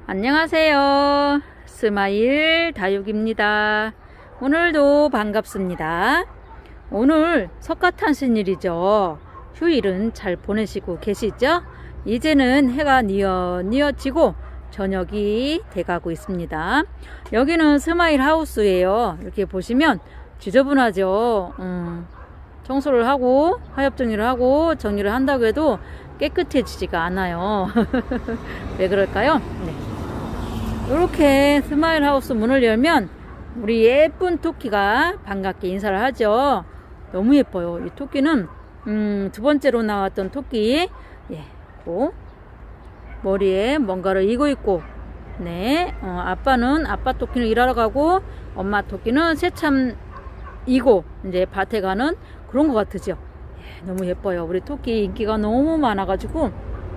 안녕하세요. 스마일 다육입니다. 오늘도 반갑습니다. 오늘 석가탄신일이죠. 휴일은 잘 보내시고 계시죠? 이제는 해가 뉘어지고 저녁이 돼가고 있습니다. 여기는 스마일 하우스예요. 이렇게 보시면 지저분하죠. 청소를 하고 하엽 정리를 하고 정리를 한다고 해도 깨끗해지지가 않아요. 왜 그럴까요? 네. 이렇게 스마일 하우스 문을 열면 우리 예쁜 토끼가 반갑게 인사를 하죠. 너무 예뻐요. 이 토끼는 두 번째로 나왔던 토끼. 예, 머리에 뭔가를 이고 있고, 네, 아빠 토끼는 일하러 가고 엄마 토끼는 새참 이고 이제 밭에 가는 그런 것 같으죠. 예, 너무 예뻐요. 우리 토끼 인기가 너무 많아가지고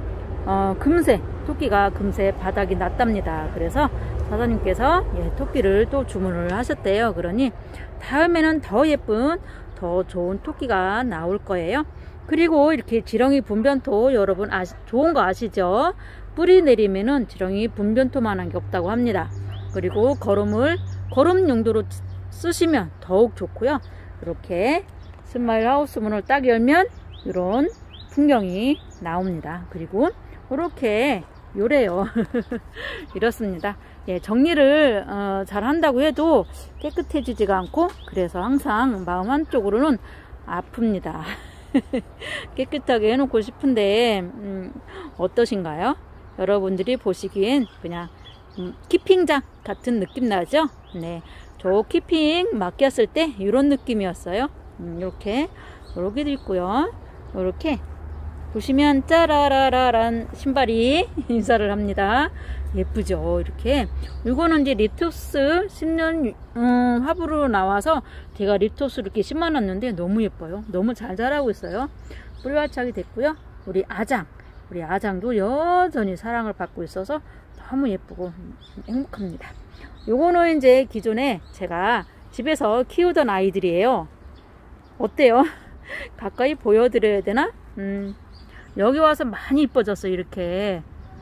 토끼가 금세 바닥이 났답니다. 그래서 사장님께서 토끼를 또 주문을 하셨대요. 그러니 다음에는 더 예쁜 더 좋은 토끼가 나올 거예요. 그리고 이렇게 지렁이 분변토 여러분 좋은 거 아시죠? 뿌리 내리면은 지렁이 분변토만한 게 없다고 합니다. 그리고 거름 용도로 쓰시면 더욱 좋고요. 이렇게 스마일 하우스 문을 딱 열면 이런 풍경이 나옵니다. 그리고 이렇게 요래요. 이렇습니다. 예, 정리를 잘 한다고 해도 깨끗해지지가 않고 그래서 항상 마음 한쪽으로는 아픕니다. 깨끗하게 해놓고 싶은데 어떠신가요? 여러분들이 보시기엔 그냥 키핑장 같은 느낌 나죠? 네, 저 키핑 맡겼을 때 이런 느낌이었어요. 이렇게도 있고요. 이렇게 보시면 짜라라라란 신발이 인사를 합니다. 예쁘죠? 이렇게 이거는 이제 립토스 심는 화분으로 나와서 제가 립토스 이렇게 심어놨는데 너무 예뻐요. 너무 잘 자라고 있어요. 뿌리 활착이 됐고요. 우리 아장도 여전히 사랑을 받고 있어서 너무 예쁘고 행복합니다. 요거는 이제 기존에 제가 집에서 키우던 아이들이에요. 어때요? 가까이 보여드려야 되나? 여기 와서 많이 이뻐졌어요. 이렇게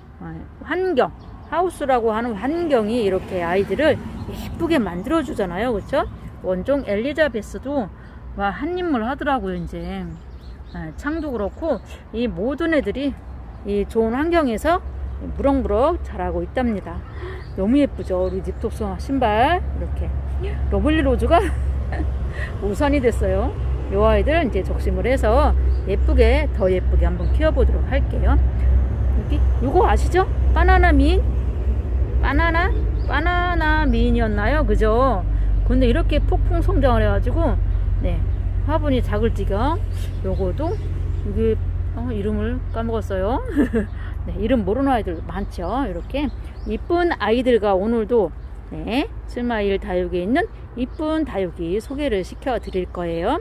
하우스라고 하는 환경이 이렇게 아이들을 예쁘게 만들어 주잖아요. 그렇죠? 원종 엘리자베스도 한 입을 하더라고요. 이제 창도 그렇고 이 모든 애들이 이 좋은 환경에서 무럭무럭 자라고 있답니다. 너무 예쁘죠? 우리 립토스 신발 이렇게 러블리 로즈가 우선이 됐어요. 요 아이들 이제 적심을 해서 예쁘게 더 예쁘게 한번 키워보도록 할게요. 여기 요거 아시죠? 바나나 미인이었나요? 그죠? 근데 이렇게 폭풍 성장을 해가지고 네, 화분이 작을 지경. 요거도 이게 이름을 까먹었어요. 네, 이름 모르는 아이들 많죠. 이렇게 이쁜 아이들과 오늘도 네, 스마일 다육에 있는 이쁜 다육이 소개를 시켜 드릴 거예요.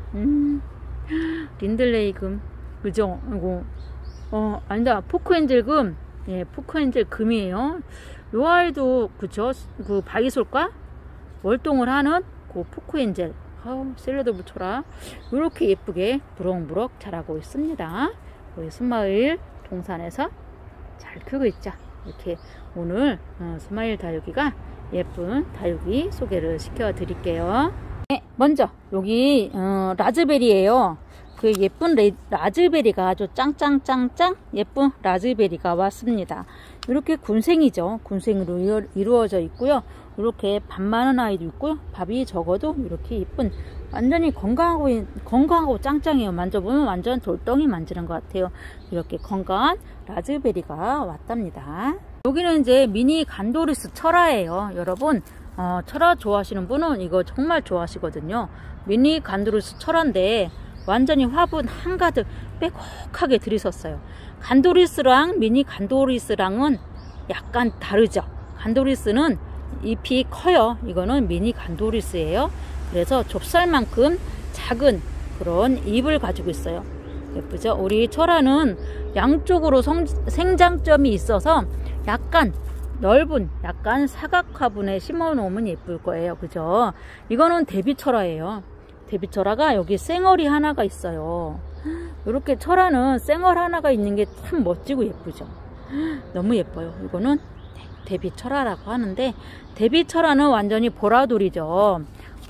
린들레이금, 그죠? 이거 아니다, 포크엔젤금. 예, 포크엔젤 금이에요. 요 아이도 그쵸? 그 바이솔과 월동을 하는 그 포크엔젤. 샐러드 붙여라. 이렇게 예쁘게 무럭무럭 자라고 있습니다. 우리 스마일 동산에서 잘 크고 있죠. 이렇게 오늘 스마일 다육이가 예쁜 다육이 소개를 시켜 드릴게요. 네, 먼저 여기 라즈베리예요. 그 예쁜 라즈베리가 아주 짱짱짱짱 예쁜 라즈베리가 왔습니다. 이렇게 군생이죠. 군생으로 이루어져 있고요. 이렇게 밥 많은 아이도 있고요. 밥이 적어도 이렇게 예쁜 완전히 건강하고 짱짱해요. 만져보면 완전 돌덩이 만지는 것 같아요. 이렇게 건강한 라즈베리가 왔답니다. 여기는 이제 미니 간도리스 철화예요. 여러분 철화 좋아하시는 분은 이거 정말 좋아하시거든요. 미니 간도리스 철화인데 완전히 화분 한가득 빼곡하게 들이섰어요. 간도리스랑 미니 간도리스랑은 약간 다르죠. 간도리스는 잎이 커요. 이거는 미니 간도리스예요. 그래서 좁쌀만큼 작은 그런 잎을 가지고 있어요. 예쁘죠? 우리 철화는 양쪽으로 생장점이 있어서 약간 넓은 약간 사각 화분에 심어 놓으면 예쁠 거예요. 그죠? 이거는 대비철화예요. 대비철화가 여기 쌩얼이 하나가 있어요. 이렇게 철화는 쌩얼 하나가 있는 게 참 멋지고 예쁘죠. 너무 예뻐요. 이거는 대비철화라고 하는데, 대비철화는 완전히 보라돌이죠.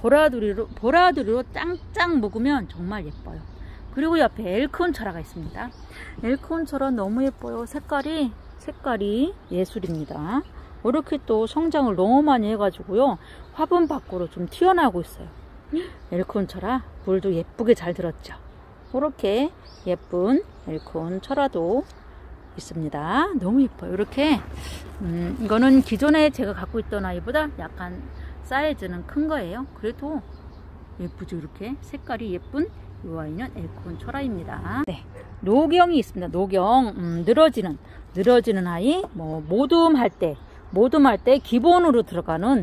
보라돌이로 짱짱 묵으면 정말 예뻐요. 그리고 옆에 엘크온 철화가 있습니다. 엘크온 철화 너무 예뻐요. 색깔이 예술입니다. 이렇게 또 성장을 너무 많이 해가지고요, 화분 밖으로 좀 튀어나오고 있어요. 엘크온 철화 물도 예쁘게 잘 들었죠. 이렇게 예쁜 엘크온 철화도 있습니다. 너무 예뻐요. 이렇게 이거는 기존에 제가 갖고 있던 아이보다 약간 사이즈는 큰 거예요. 그래도 예쁘죠. 이렇게 색깔이 예쁜 이 아이는 엘크온 철화입니다. 네, 노경이 있습니다. 노경, 늘어지는 아이, 뭐 모둠할 때 기본으로 들어가는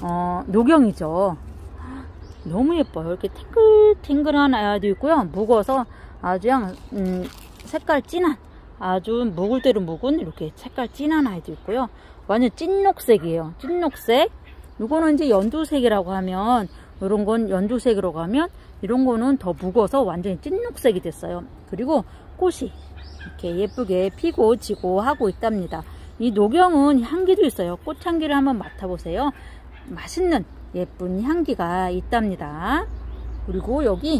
노경이죠. 너무 예뻐요. 이렇게 탱글탱글한 아이도 있고요. 묵어서 아주 색깔 진한, 아주 묵을 대로 묵은 이렇게 색깔 진한 아이도 있고요. 완전 찐녹색이에요. 찐녹색. 이거는 이제 연두색이라고 하면, 이런 건 연두색으로 가면, 이런 거는 더 묵어서 완전히 찐녹색이 됐어요. 그리고 꽃이 이렇게 예쁘게 피고 지고 하고 있답니다. 이 노경은 향기도 있어요. 꽃향기를 한번 맡아보세요. 맛있는 예쁜 향기가 있답니다. 그리고 여기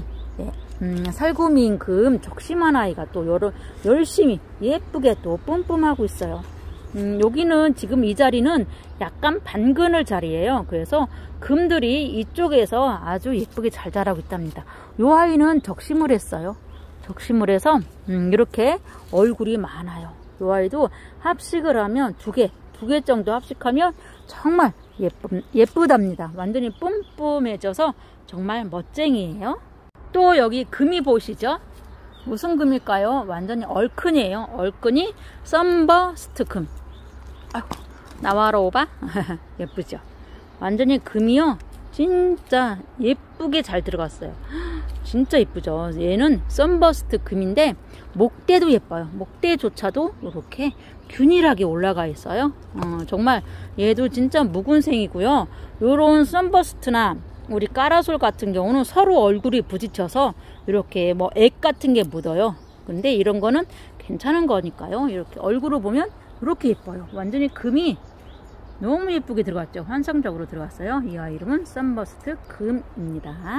살구미임금 적심한 아이가 또 열심히 예쁘게 또 뿜뿜하고 있어요. 여기는 지금 이 자리는 약간 반그늘 자리예요. 그래서 금들이 이쪽에서 아주 예쁘게 잘 자라고 있답니다. 이 아이는 적심을 했어요. 적심을 해서 이렇게 얼굴이 많아요. 이 아이도 합식을 하면 두 개 정도 합식하면 정말 예쁘답니다. 완전히 뿜뿜해져서 정말 멋쟁이에요. 또 여기 금이 보시죠? 무슨 금일까요? 완전히 얼큰이에요. 얼큰이 썬버스트 금. 아이고, 나와라 오바. 예쁘죠? 완전히 금이요, 진짜 예쁘게 잘 들어갔어요. 진짜 예쁘죠? 얘는 썬버스트 금인데 목대도 예뻐요. 목대조차도 이렇게 균일하게 올라가 있어요. 정말 얘도 진짜 묵은생이고요. 요런 썬버스트나 우리 까라솔 같은 경우는 서로 얼굴이 부딪혀서 이렇게 뭐 액 같은 게 묻어요. 근데 이런 거는 괜찮은 거니까요. 이렇게 얼굴을 보면 이렇게 예뻐요. 완전히 금이 너무 예쁘게 들어갔죠. 환상적으로 들어갔어요. 이 아이 이름은 썬버스트 금입니다.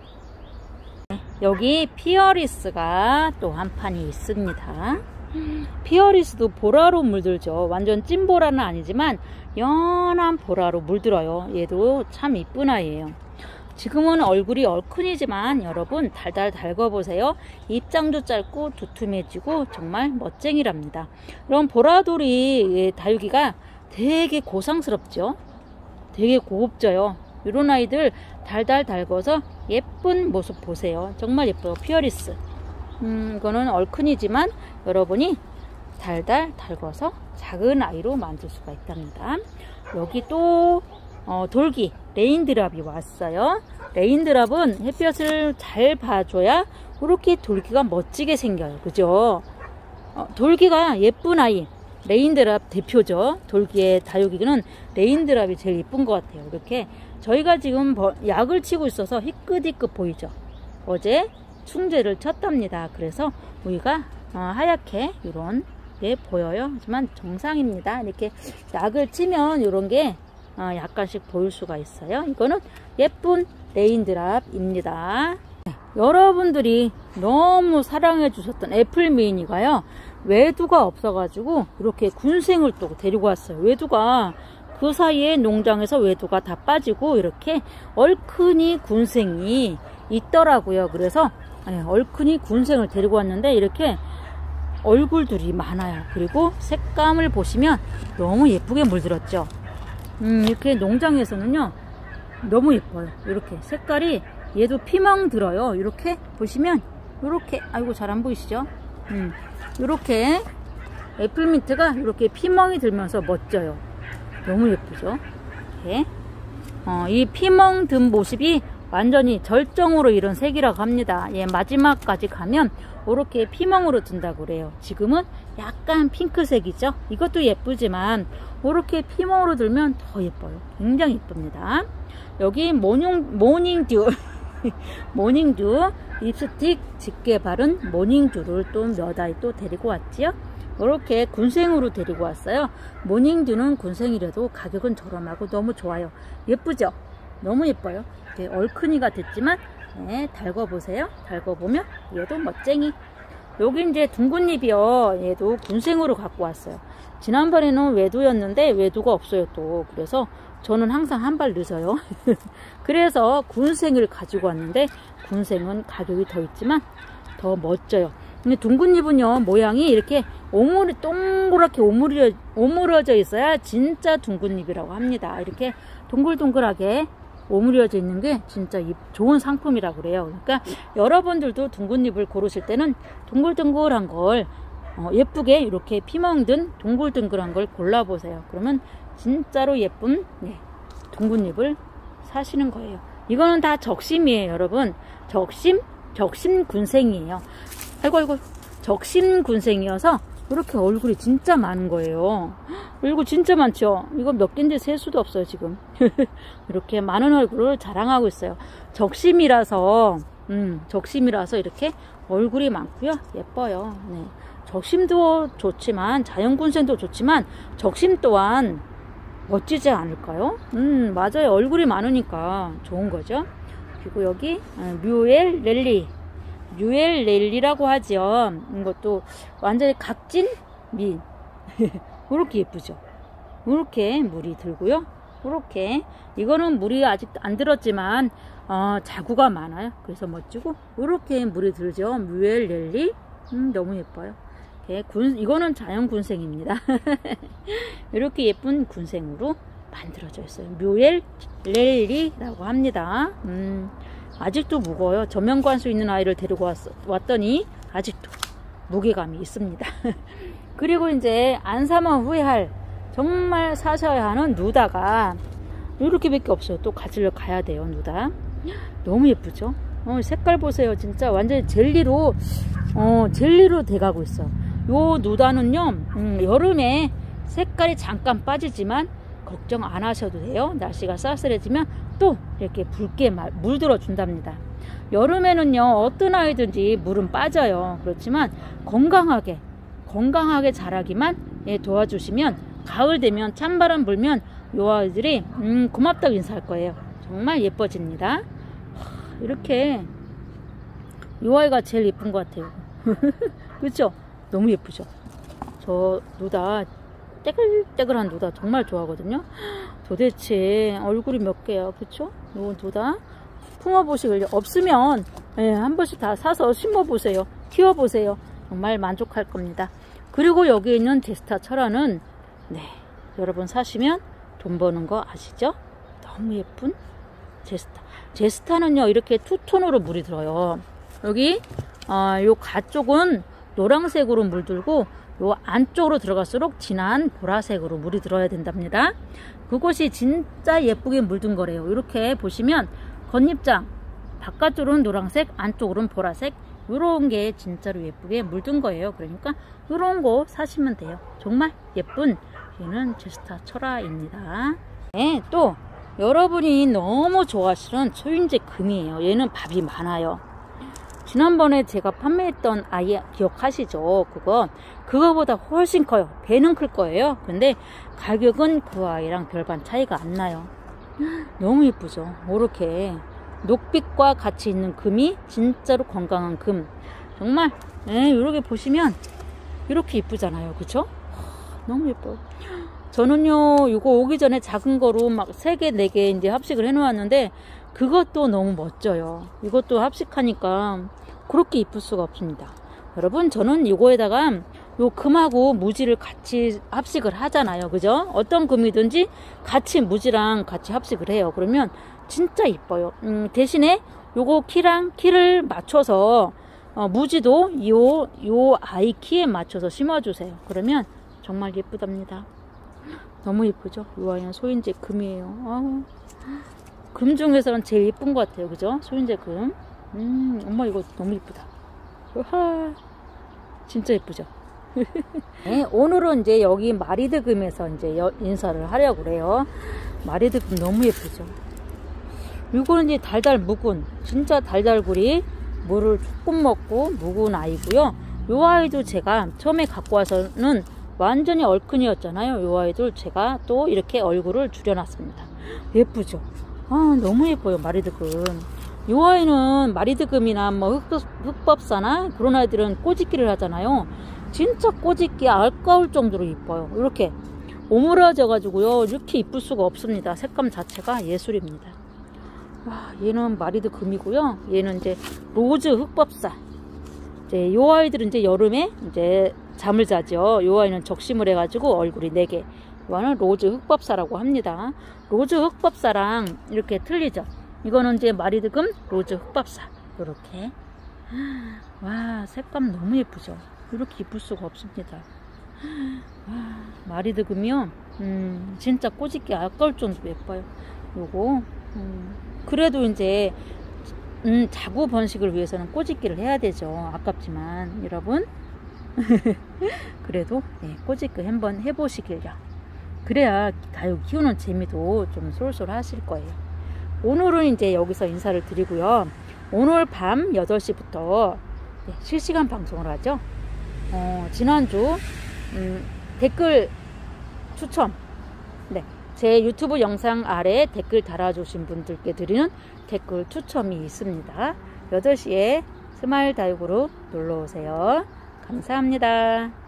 여기 피어리스가 또 한 판이 있습니다. 피어리스도 보라로 물들죠. 완전 찐보라는 아니지만 연한 보라로 물들어요. 얘도 참 이쁜 아이예요. 지금은 얼굴이 얼큰이지만 여러분 달달 달궈보세요. 입장도 짧고 두툼해지고 정말 멋쟁이랍니다. 이런 보라돌이 다육이가 되게 고상스럽죠. 되게 고급져요. 이런 아이들 달달 달궈서 예쁜 모습 보세요. 정말 예뻐요. 피어리스. 이거는 얼큰이지만 여러분이 달달 달궈서 작은 아이로 만들 수가 있답니다. 여기 또 돌기 레인드랍이 왔어요. 레인드랍은 햇볕을 잘 봐줘야 이렇게 돌기가 멋지게 생겨요. 그죠? 돌기가 예쁜 아이 레인드랍 대표죠. 돌기의 다육이는 레인드랍이 제일 예쁜 것 같아요. 이렇게 저희가 지금 약을 치고 있어서 희끗희끗 보이죠. 어제 충제를 쳤답니다. 그래서 우리가 하얗게 이런 게 보여요. 하지만 정상입니다. 이렇게 약을 치면 이런 게 약간씩 보일 수가 있어요. 이거는 예쁜 레인드랍입니다. 여러분들이 너무 사랑해 주셨던 애플미니가요, 외두가 없어가지고 이렇게 군생을 또 데리고 왔어요. 외두가 그 사이에 농장에서 외두가 다 빠지고 이렇게 얼큰이 군생이 있더라고요. 그래서 얼큰이 군생을 데리고 왔는데 이렇게 얼굴들이 많아요. 그리고 색감을 보시면 너무 예쁘게 물들었죠. 이렇게 농장에서는요 너무 예뻐요. 이렇게 색깔이 얘도 피멍 들어요. 이렇게 보시면 이렇게, 아이고 잘 안 보이시죠? 이렇게 애플민트가 이렇게 피멍이 들면서 멋져요. 너무 예쁘죠? 이렇게 이 피멍 든 모습이 완전히 절정으로 이런 색이라고 합니다. 예, 마지막까지 가면 이렇게 피멍으로 든다고 그래요. 지금은 약간 핑크색이죠. 이것도 예쁘지만 이렇게 피멍으로 들면 더 예뻐요. 굉장히 예쁩니다. 여기 모닝듀 모닝듀 립스틱 짙게 바른 모닝듀를 또 몇 아이 또 데리고 왔지요. 이렇게 군생으로 데리고 왔어요. 모닝듀는 군생이라도 가격은 저렴하고 너무 좋아요. 예쁘죠? 너무 예뻐요. 네, 얼큰이가 됐지만 네, 달궈보세요. 달궈보면 얘도 멋쟁이. 여기 이제 둥근잎이요. 얘도 군생으로 갖고 왔어요. 지난번에는 외도였는데 외도가 없어요 또. 그래서 저는 항상 한 발 늦어요. 그래서 군생을 가지고 왔는데 군생은 가격이 더 있지만 더 멋져요. 근데 둥근잎은요 모양이 이렇게 동그랗게 오므려져 있어야 진짜 둥근잎이라고 합니다. 이렇게 동글동글하게 오므려져 있는 게 진짜 좋은 상품이라고 그래요. 그러니까 여러분들도 둥근잎을 고르실 때는 동글동글한 걸 예쁘게 이렇게 피멍든 동글동글한 걸 골라보세요. 그러면 진짜로 예쁜 둥근잎을 사시는 거예요. 이거는 다 적심이에요 여러분. 적심 군생이에요. 아이고 적심 군생이어서 이렇게 얼굴이 진짜 많은 거예요. 얼굴 진짜 많죠. 이거 몇 개인지 셀 수도 없어요 지금. 이렇게 많은 얼굴을 자랑하고 있어요. 적심이라서 이렇게 얼굴이 많고요. 예뻐요. 네. 적심도 좋지만 자연군생도 좋지만 적심 또한 멋지지 않을까요? 맞아요. 얼굴이 많으니까 좋은 거죠. 그리고 여기 뮤엘 렐리라고 하죠. 이것도 완전히 각진 민. 이렇게 예쁘죠. 이렇게 물이 들고요. 이렇게 이거는 물이 아직 안 들었지만 자구가 많아요. 그래서 멋지고 이렇게 물이 들죠. 뮤엘 렐리. 너무 예뻐요. 이거는 자연 군생입니다. 이렇게 예쁜 군생으로 만들어져 있어요. 뮤엘 렐리라고 합니다. 아직도 무거워요. 저면관수 있는 아이를 데리고 왔더니 아직도 무게감이 있습니다. 그리고 이제 안 사면 후회할 정말 사셔야 하는 누다가 이렇게밖에 없어요. 또 가지러 가야 돼요. 누다 너무 예쁘죠. 색깔 보세요. 진짜 완전히 젤리로 돼가고 있어요. 요 누다는요 여름에 색깔이 잠깐 빠지지만 걱정 안 하셔도 돼요. 날씨가 쌀쌀해지면 또 이렇게 붉게 물들어 준답니다. 여름에는요 어떤 아이든지 물은 빠져요. 그렇지만 건강하게 자라기만 도와주시면 가을 되면 찬바람 불면 요 아이들이 고맙다고 인사할 거예요. 정말 예뻐집니다. 이렇게 요 아이가 제일 예쁜 것 같아요. 그렇죠? 너무 예쁘죠? 저 누다 떼글떼글한 누다 정말 좋아하거든요. 도대체 얼굴이 몇 개야, 그쵸? 요 누다 품어보시길 없으면 한 번씩 다 사서 심어보세요. 키워보세요. 정말 만족할 겁니다. 그리고 여기 있는 제스타 철화는 여러분 사시면 돈 버는 거 아시죠? 너무 예쁜 제스타는요 이렇게 투톤으로 물이 들어요. 여기 요 가쪽은 노란색으로 물들고 요 안쪽으로 들어갈수록 진한 보라색으로 물이 들어야 된답니다. 그곳이 진짜 예쁘게 물든 거래요. 이렇게 보시면 겉잎장 바깥쪽으로는 노란색, 안쪽으로는 보라색, 이런 게 진짜로 예쁘게 물든 거예요. 그러니까 이런 거 사시면 돼요. 정말 예쁜 얘는 제스타 철화입니다. 네, 또 여러분이 너무 좋아하시는 초인제 금이에요. 얘는 밥이 많아요. 지난번에 제가 판매했던 아이 기억하시죠? 그거보다 훨씬 커요. 배는 클 거예요. 근데 가격은 그 아이랑 별반 차이가 안 나요. 너무 예쁘죠? 이렇게 녹빛과 같이 있는 금이 진짜로 건강한 금. 정말 이렇게 보시면 이렇게 예쁘잖아요. 그쵸? 너무 예뻐요. 저는요 이거 오기 전에 작은 거로 막 3개 4개 이제 합식을 해 놓았는데 그것도 너무 멋져요. 이것도 합식하니까 그렇게 이쁠 수가 없습니다. 여러분 저는 이거에다가 요 금하고 무지를 같이 합식을 하잖아요. 그죠? 어떤 금이든지 같이 무지랑 같이 합식을 해요. 그러면 진짜 이뻐요. 대신에 요거 키를 맞춰서 무지도 요 아이 키에 맞춰서 심어주세요. 그러면 정말 예쁘답니다. 너무 예쁘죠? 이 아이는 소인제 금이에요. 금 중에서는 제일 예쁜 것 같아요. 그죠? 소인제 금. 엄마 이거 너무 예쁘다. 우와, 진짜 예쁘죠? 네, 오늘은 이제 여기 마리드 금에서 이제 인사를 하려고 그래요. 마리드 금 너무 예쁘죠? 이거는 이제 달달 묵은, 진짜 달달구리 물을 조금 먹고 묵은 아이고요. 요 아이도 제가 처음에 갖고 와서는 완전히 얼큰이었잖아요. 요 아이도 제가 또 이렇게 얼굴을 줄여놨습니다. 예쁘죠? 아, 너무 예뻐요. 마리드금. 요 아이는 마리드금이나 뭐 흑법사나 그런 아이들은 꼬집기를 하잖아요. 진짜 꼬집기 아까울 정도로 예뻐요. 이렇게 오므라져 가지고요, 이렇게 이쁠 수가 없습니다. 색감 자체가 예술입니다. 와, 얘는 마리드금이고요. 얘는 이제 로즈 흑법사. 이제 요 아이들은 이제 여름에 이제 잠을 자죠. 요 아이는 적심을 해가지고 얼굴이 4개. 이거는 로즈 흑법사라고 합니다. 로즈 흑법사랑 이렇게 틀리죠. 이거는 이제 마리드금, 로즈 흑법사. 이렇게. 와, 색감 너무 예쁘죠. 이렇게 이쁠 수가 없습니다. 와, 마리드금이요. 진짜 꼬집기 아까울 정도로 예뻐요. 요거. 그래도 이제 자구 번식을 위해서는 꼬집기를 해야 되죠. 아깝지만 여러분 그래도 네, 꼬집기 한번 해보시길요. 그래야 다육 키우는 재미도 좀 솔솔 하실 거예요. 오늘은 이제 여기서 인사를 드리고요. 오늘 밤 8시부터 네, 실시간 방송을 하죠. 지난주 댓글 추첨, 네, 제 유튜브 영상 아래 댓글 달아주신 분들께 드리는 댓글 추첨이 있습니다. 8시에 스마일 다육으로 놀러오세요. 감사합니다.